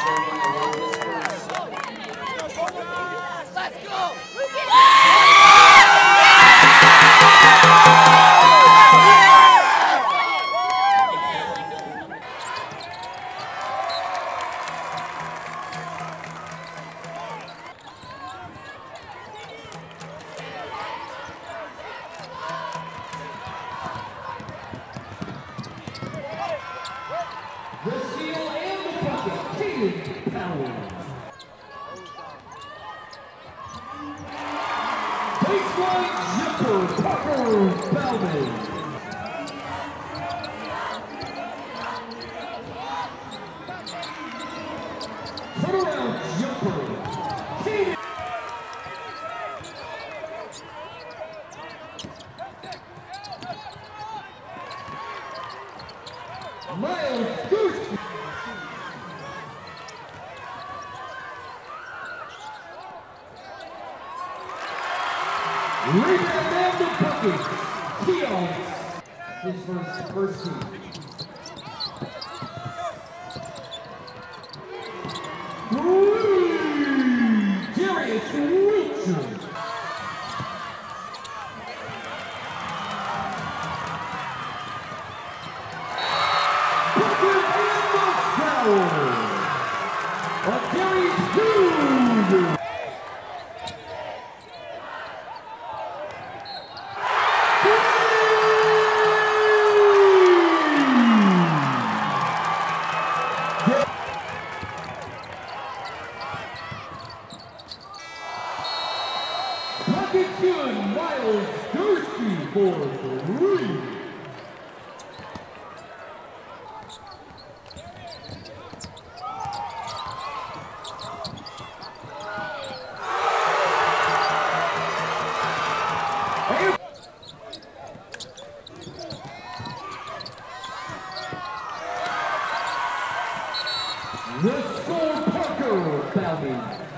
The seal and the bucket, Kaden Powell. Baseline jumper, Parker Bellman. Turnaround jumper, Kaden. Miles Goose. Rebound and the bucket. Keons. His first team. Darius Wilson. Buckets in, Miles Dursey for 3. The Soul Parker Bowman.